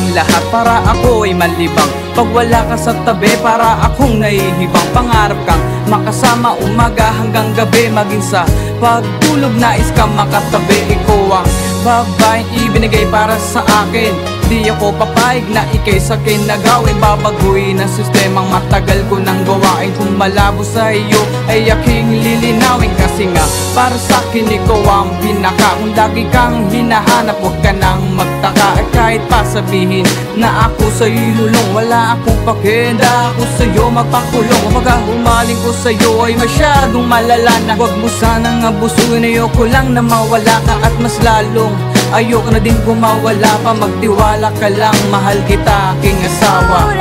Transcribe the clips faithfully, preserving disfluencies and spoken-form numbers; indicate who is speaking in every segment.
Speaker 1: gagawin lahat para ako ay malibang. Pag wala ka sa tabi, para akong nahihibang. Pangarap kang makasama umaga hanggang gabi, maging sa pagtulog nais kang makatabi. Ikaw ang babaeng ibinigay para sa akin. Di ako papayag na ikay sa kinagawin. Babaguhin ang sistemang matagal ko nang gawain. Kung malabo sa iyo ay aking lilinawin. Kasi nga para sa akin ikaw ang pinaka. Kung lagi kang hinahanap, huwag ka nang magtaka. At kahit pa sabihin na ako sa'yo'y lulong, wala akong pakenda, ako sa'yo magpakulong. Kapag humaling ko sa'yo ay masyadong malala na. Huwag mo sanang abusuin, ayoko lang na mawala ka. At mas lalong ayoko na din kumawala pa. Magtiwala ka lang, mahal kita aking asawa.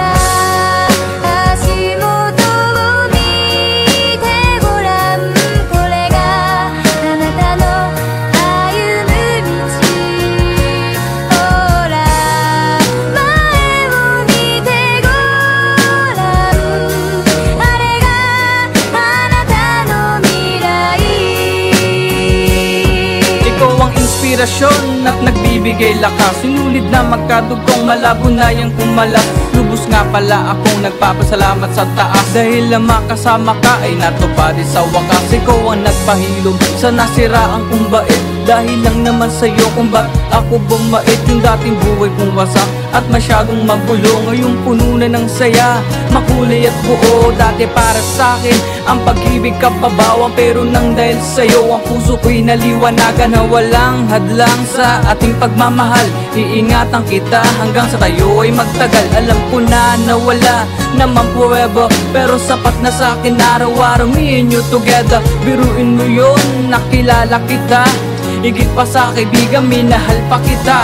Speaker 1: Inspirasyon at nagbibigay lakas. Sinulid na magkadugtong, malabo na yung kumalas. Lubos nga pala akong nagpapasalamat sa taas. Dahil lang makasama ka ay natupadi sa wakas. Ikaw ang nagpahilom sa nasiraan kong bait. Dahil lang naman sa'yo kung ba't ako bumait. Yung dating buhay kong wasak at masyadong magulo, ngayong puno na ng saya, makulay at buo. Dati para sa'kin ang pag-ibig kababawang, pero nang dahil sa'yo ang puso ko'y naliwanagan. Na walang hadlang sa ating pagmamahal, iingatan kita hanggang sa tayo ay magtagal. Alam ko na nawala naman forever, pero sapat na sa'kin araw-araw me and you together. Biruin mo yun, nakilala kita, higit pa sa kaibigan, minahal pa kita.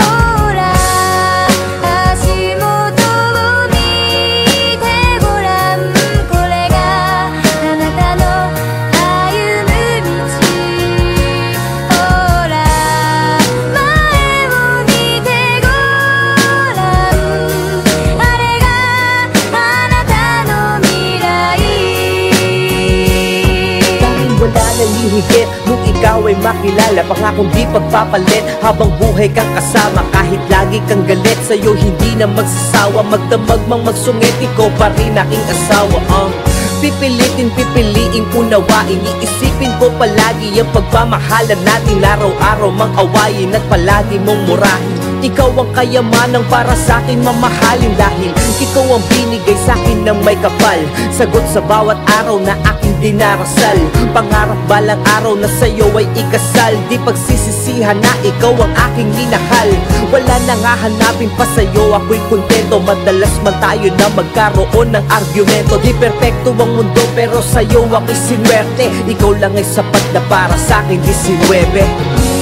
Speaker 2: Higit nung ikaw ay makilala, pangakong di pagpapalit habang buhay kang kasama. Kahit lagi kang galit, sa'yo hindi na magsasawa. Magdamag mang magsungit, ikaw pa rin aking asawa. uh. Pipilitin, pipiliin unawain, iisipin ko palagi ang pagmamahalan natin. Araw-araw mang awayin at palagi mong murahin. Ikaw ang kayamanang para sa'kin mamahalin. Dahil ikaw ang binigay sa'kin ng may kapal, sagot sa bawat araw na aking dinarasal. Pangarap balang araw na sa'yo ay ikasal. Di pagsisisihan na ikaw ang aking minahal. Wala nang hahanapin pa sa'yo, ako'y kontento. Madalas man tayo na magkaroon ng argumento. Di perfecto ang mundo pero sa'yo ako'y sinwerte. Ikaw lang ay sapat na para sa'kin, di sinuwebe.